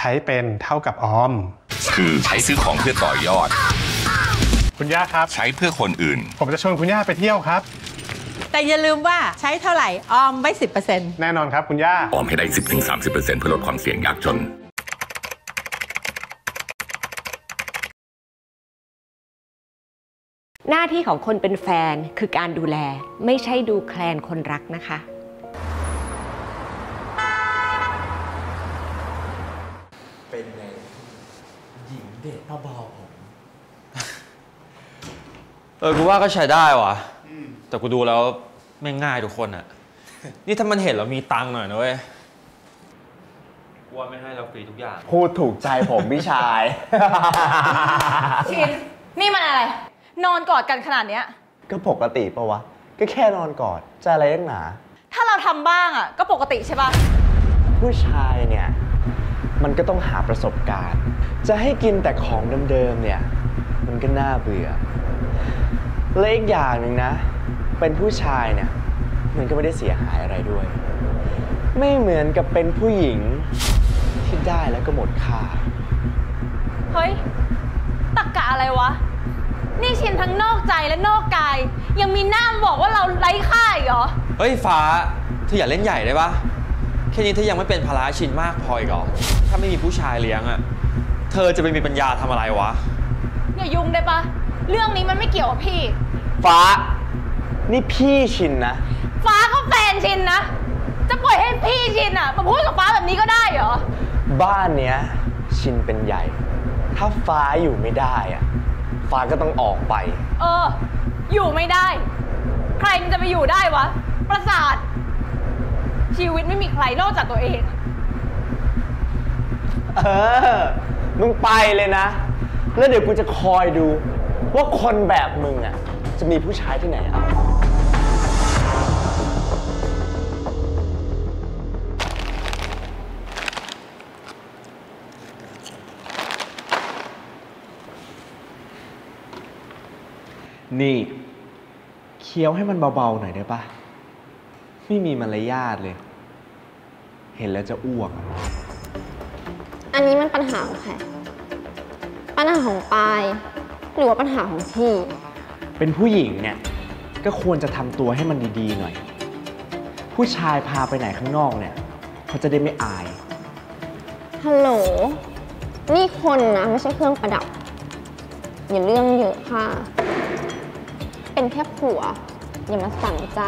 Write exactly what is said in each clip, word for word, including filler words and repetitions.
ช้เป็นเท่ากับออมคือใช้ซื้อของเพื่อต่อยอดคุณย่าครับใช้เพื่อคนอื่นผมจะชวนคุณย่าไปเที่ยวครับแต่อย่าลืมว่าใช้เท่าไหร่ออมไว้ สิบเปอร์เซ็นต์แน่นอนครับคุณย่าออมให้ได้ สิบถึงสามสิบเปอร์เซ็นต์ เพื่อลดความเสี่ยงยากจนหน้าที่ของคนเป็นแฟนคือการดูแลไม่ใช่ดูแคลนคนรักนะคะเป็นไงหญิงเด็ดเบาๆผมเออกูว่าก็ใช้ได้ว่ะแต่กูดูแล้วไม่ง่ายทุกคนอะนี่ถ้ามันเห็นเรามีตังค์หน่อยนะเว้ยกูว่าไม่ให้เราฟรีทุกอย่างพูดถูกใจผมพี่ชายชินนี่มันอะไรนอนกอดกันขนาดเนี้ยก็ปกติปะวะก็แค่นอนกอดจะอะไรนักหนาถ้าเราทำบ้างอ่ะก็ปกติใช่ปะผู้ชายเนี่ยมันก็ต้องหาประสบการณ์จะให้กินแต่ของเดิมๆเนี่ยมันก็น่าเบื่อและอีกอย่างหนึ่งนะเป็นผู้ชายเนี่ยมันก็ไม่ได้เสียหายอะไรด้วยไม่เหมือนกับเป็นผู้หญิงที่ได้แล้วก็หมดค่าเฮ้ยตักกะอะไรวะนี่ชินทั้งนอกใจและนอกกายยังมีหน้าบอกว่าเราไร้ค่าอีกเหรอเฮ้ยฟ้าเธออย่าเล่นใหญ่ได้ปะแค่นี้เธอยังไม่เป็นภาระชินมากพออีกหรอถ้าไม่มีผู้ชายเลี้ยงอะเธอจะไปมีปัญญาทำอะไรวะอย่ายุ่งได้ปะเรื่องนี้มันไม่เกี่ยวกับพี่ฟ้านี่พี่ชินนะฟ้าก็แฟนชินนะจะปล่อยให้พี่ชินอะมาพูดกับฟ้าแบบนี้ก็ได้เหรอบ้านเนี้ยชินเป็นใหญ่ถ้าฟ้าอยู่ไม่ได้อะฟ้าก็ต้องออกไปเอออยู่ไม่ได้ใครมันจะไปอยู่ได้วะประสาทชีวิตไม่มีใครนอกจากตัวเองเออมึงไปเลยนะแล้วเดี๋ยวกูจะคอยดูว่าคนแบบมึงอ่ะจะมีผู้ชายที่ไหนเอานี่เคี้ยวให้มันเบาๆหน่อยได้ปะไม่มีมารยาทเลยเห็นแล้วจะอ้วกอันนี้มันปัญหาของใครปัญหาของปายหรือว่าปัญหาของพี่เป็นผู้หญิงเนี่ยก็ควรจะทำตัวให้มันดีๆหน่อยผู้ชายพาไปไหนข้างนอกเนี่ยเขาจะได้ไม่อายฮัลโหลนี่คนนะไม่ใช่เครื่องประดับอย่าเรื่องเยอะค่ะเป็นแค่ผัวอย่ามาสั่งจ้า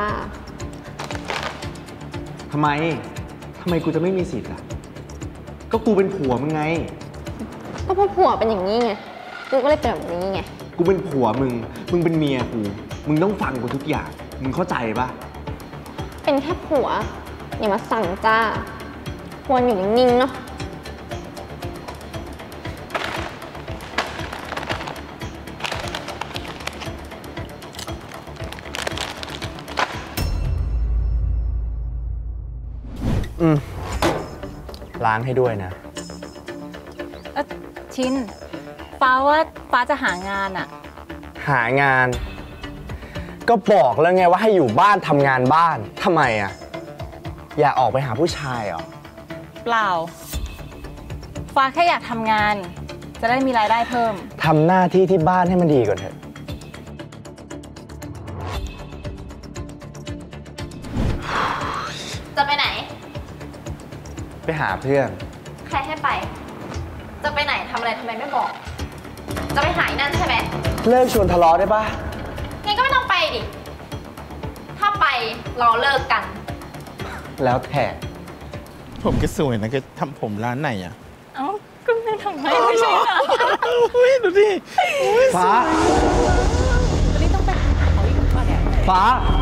ทำไมทำไมกูจะไม่มีสิทธิ์ล่ะก็กูเป็นผัวมึงไงก็เพราะผัวเป็นอย่างนี้ไงกูก็เลยเป็นแบบนี้ไงกูเป็นผัวมึงมึงเป็นเมียกูมึงต้องฟังกูทุกอย่างมึงเข้าใจปะเป็นแค่ผัวอย่ามาสั่งจ้าควรอยู่นิ่งๆเนาะอืมล้างให้ด้วยนะเออชินฟ้าว่าฟ้าจะหางานอะหางานก็บอกแล้วไงว่าให้อยู่บ้านทำงานบ้านทำไมอะอยากออกไปหาผู้ชายเหรอเปล่าฟ้าแค่อยากทำงานจะได้มีรายได้เพิ่มทำหน้าที่ที่บ้านให้มันดีก่อนเถอะจะไปไหนไปหาเพื่อนใครให้ไปจะไปไหนทำอะไรทำไมไม่บอกจะไปหายนั่นใช่ไหมเลิกชวนทะเลาะได้ปะงั้นก็ไม่ต้องไปดิถ้าไปเราเลิกกันแล้วแท้ผมก็สวยนะก็ทำผมร้านไหนอ่ะเอ้าก็ไม่ทำให้ไม่ใช่เหรออุ้ยดูดิฟ้าวันนี้ต้องไปหาเขาอีกก่อนเนี่ยฟ้า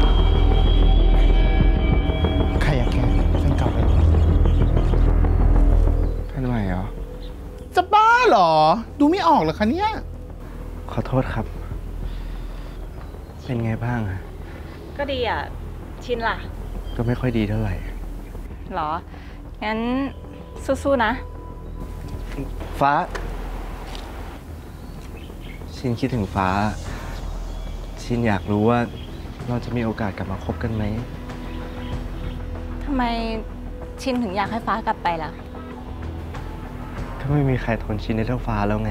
ใครอยากแกแฟนเก่าไปแฟนใหม่เหรอจะบ้าเหรอดูไม่ออกเหรอคะเนี่ยขอโทษครับเป็นไงบ้างอะก็ดีอ่ะชินล่ะก็ไม่ค่อยดีเท่าไหร่หรองั้นสู้ๆนะฟ้าชินคิดถึงฟ้าชินอยากรู้ว่าเราจะมีโอกาสกลับมาคบกันไหมทำไมชินถึงอยากให้ฟ้ากลับไปล่ะก็ไม่มีใครทนชินได้เท่าฟ้าแล้วไง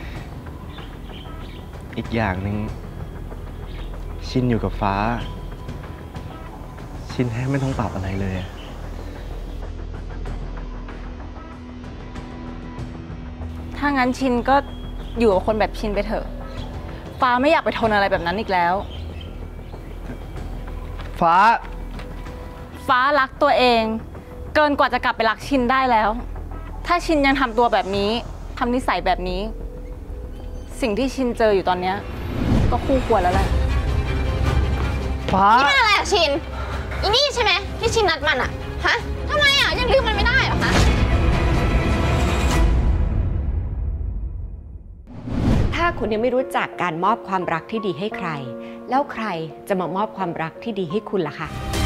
อีกอย่างหนึ่งชินอยู่กับฟ้า ชินแทบไม่ต้องปรับอะไรเลยอะถ้างั้นชินก็อยู่กับคนแบบชินไปเถอะ ฟ้าไม่อยากไปทนอะไรแบบนั้นอีกแล้วฟ้าฟ้ารักตัวเอง เกินกว่าจะกลับไปรักชินได้แล้ว ถ้าชินยังทำตัวแบบนี้ทำนิสัยแบบนี้ สิ่งที่ชินเจออยู่ตอนเนี้ยก็คู่ควรแล้วแหละฟ้านี่มันอะไรอะชิน อีนี่ใช่ไหมที่ชินนัดมันอะฮะทำไมอะยังลืมมันไม่ได้เหรอคะถ้าคุณยังไม่รู้จักการมอบความรักที่ดีให้ใคร แล้วใครจะมามอบความรักที่ดีให้คุณล่ะคะ